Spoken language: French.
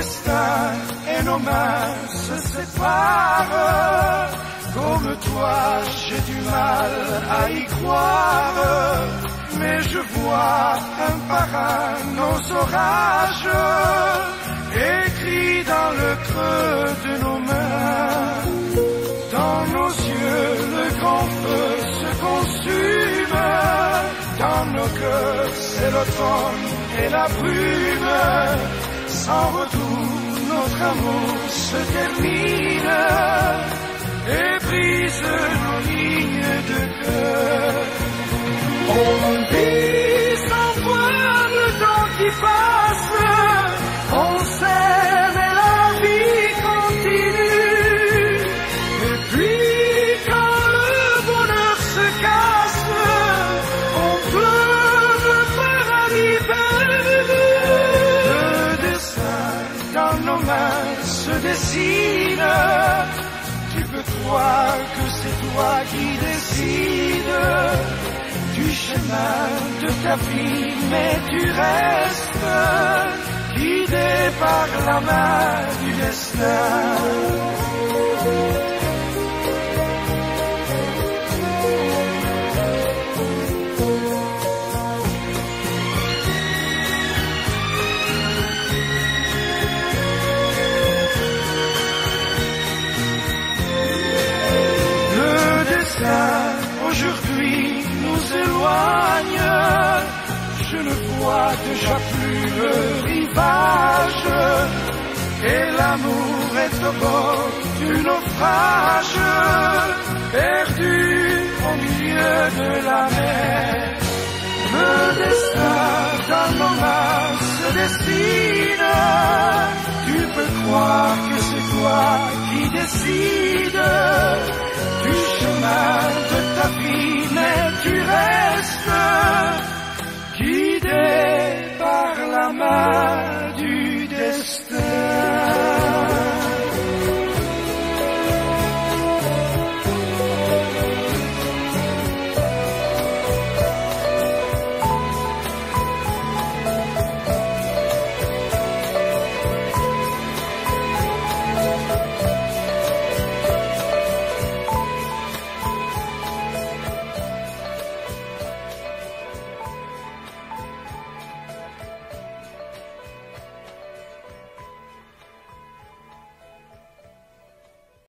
destin et nos mains se séparent. Comme toi, j'ai du mal à y croire, mais je vois un par un nos orages, écrits dans le creux de nos mains. Dans nos yeux, le grand feu se consume, dans nos cœurs, c'est l'automne et la brume. Sans retour, notre amour se termine et brise nos lignes de cœur. On vit sans voir le temps qui passe, on s'aime et la vie continue. Et puis quand le bonheur se casse, on pleure le paradis perdu. Le destin dans nos mains se dessine. Tu peux croire que c'est toi qui décides du chemin de ta vie, mais tu restes guidé par la main du destin. Aujourd'hui nous éloigne, je ne vois déjà plus le rivage, et l'amour est au bord du naufrage, perdu au milieu de la mer. Le destin dans nos mains se dessine, tu peux croire que c'est toi qui décides